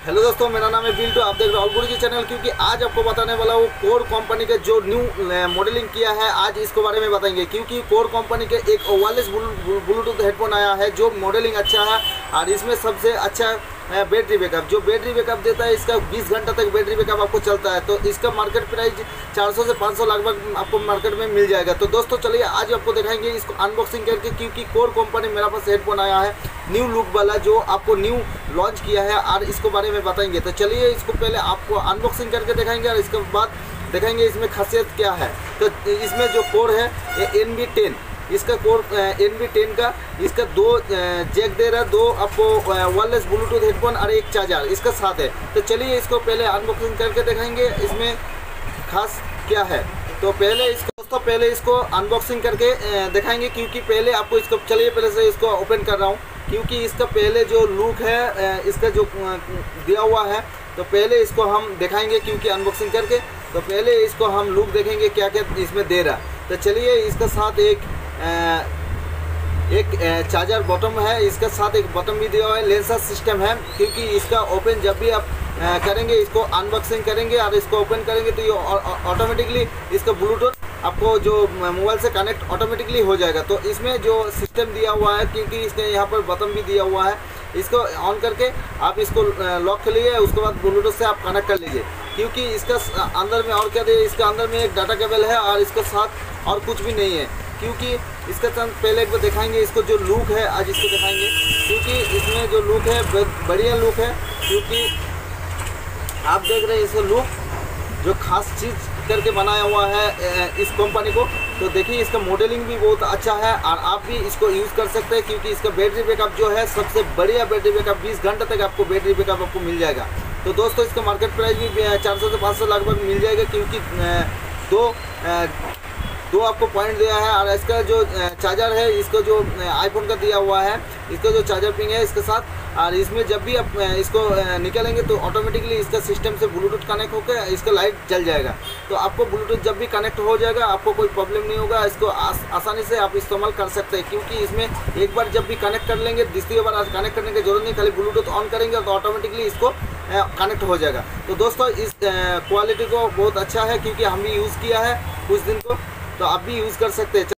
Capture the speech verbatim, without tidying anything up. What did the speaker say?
Hello दोस्तों, मेरा नाम है बिल्टू। आप देख रहे हो ऑल गुरुजी चैनल। क्योंकि आज आपको बताने वाला हूँ कोर कंपनी के जो न्यू मॉडलिंग किया है, आज इसके बारे में बताएंगे। क्योंकि कोर कंपनी के एक वायरलेस ब्लूटूथ हेडफोन आया है जो मॉडलिंग अच्छा है और इसमें सबसे अच्छा बैटरी बैकअप, जो बैटरी बैकअप देता है इसका बीस घंटा तक बैटरी बैकअप आपको चलता है। तो इसका मार्केट प्राइस चार सौ से पाँच सौ लगभग आपको मार्केट में मिल जाएगा। तो दोस्तों चलिए आज आपको दिखाएंगे इसको अनबॉक्सिंग करके। क्योंकि कोर कंपनी मेरा पास हेडफोन आया है न्यू लुक वाला जो आपको न्यू लॉन्च किया है और इसको बारे में बताएंगे। तो चलिए इसको पहले आपको अनबॉक्सिंग करके दिखाएंगे और इसके बाद दिखाएंगे इसमें खासियत क्या है। तो इसमें जो कोर है ये एन बी टेन, इसका कोर एन बी टेन का इसका दो जैक दे रहा है, दो आपको वायरलेस ब्लूटूथ हेडफोन और एक चार्जर इसका साथ है। तो चलिए इसको पहले अनबॉक्सिंग करके दिखाएंगे इसमें खास क्या है। तो पहले इसको दोस्तों पहले इसको अनबॉक्सिंग करके दिखाएंगे। क्योंकि पहले आपको इसको चलिए पहले से इसको ओपन कर रहा हूँ। क्योंकि इसका पहले जो लुक है इसका जो दिया हुआ है तो पहले इसको हम दिखाएंगे। क्योंकि अनबॉक्सिंग करके तो पहले इसको हम लुक देखेंगे क्या क्या इसमें दे रहा। तो चलिए इसका साथ एक एक चार्जर बॉटम है, इसके साथ एक बटन भी दिया हुआ है, लेंसर सिस्टम है। क्योंकि इसका ओपन जब भी आप करेंगे, इसको अनबॉक्सिंग करेंगे और इसको ओपन करेंगे तो ये ऑटोमेटिकली इसका ब्लूटूथ आपको जो मोबाइल से कनेक्ट ऑटोमेटिकली हो जाएगा। तो इसमें जो सिस्टम दिया हुआ है, क्योंकि इसके यहाँ पर बटन भी दिया हुआ है, इसको ऑन करके आप इसको लॉक कर लीजिए, उसके बाद ब्लूटूथ से आप कनेक्ट कर लीजिए। क्योंकि इसका अंदर में और क्या दिया, इसका अंदर में एक डाटा केबल है और इसके साथ और कुछ भी नहीं है। क्योंकि इसका पहले एक बार दिखाएंगे इसको जो लुक है, आज इसको दिखाएंगे। क्योंकि इसमें जो लुक है बढ़िया लुक है। क्योंकि आप देख रहे हैं इसका लुक जो खास चीज़ करके बनाया हुआ है इस कंपनी को। तो देखिए इसका मॉडलिंग भी बहुत अच्छा है और आप भी इसको यूज़ कर सकते हैं। क्योंकि इसका बैटरी बैकअप जो है सबसे बढ़िया बैटरी बैकअप, बीस घंटे तक आपको बैटरी बैकअप आपको मिल जाएगा। तो दोस्तों इसका मार्केट प्राइस भी चार सौ से पाँच सौ लगभग मिल जाएगा। क्योंकि दो दो आपको पॉइंट दिया है और इसका जो चार्जर है, इसको जो आईफोन का दिया हुआ है, इसका जो चार्जर पिन है इसके साथ। और इसमें जब भी आप इसको निकालेंगे तो ऑटोमेटिकली इसका सिस्टम से ब्लूटूथ कनेक्ट होकर इसका लाइट जल जाएगा। तो आपको ब्लूटूथ जब भी कनेक्ट हो जाएगा आपको कोई प्रॉब्लम नहीं होगा, इसको आस, आसानी से आप इस्तेमाल कर सकते हैं। क्योंकि इसमें एक बार जब भी कनेक्ट कर लेंगे, दूसरी बार कनेक्ट करने की जरूरत नहीं, खाली ब्लूटूथ ऑन करेंगे तो ऑटोमेटिकली इसको कनेक्ट हो जाएगा। तो दोस्तों इस क्वालिटी को बहुत अच्छा है, क्योंकि हम भी यूज़ किया है कुछ दिन को, तो आप भी यूज़ कर सकते हैं।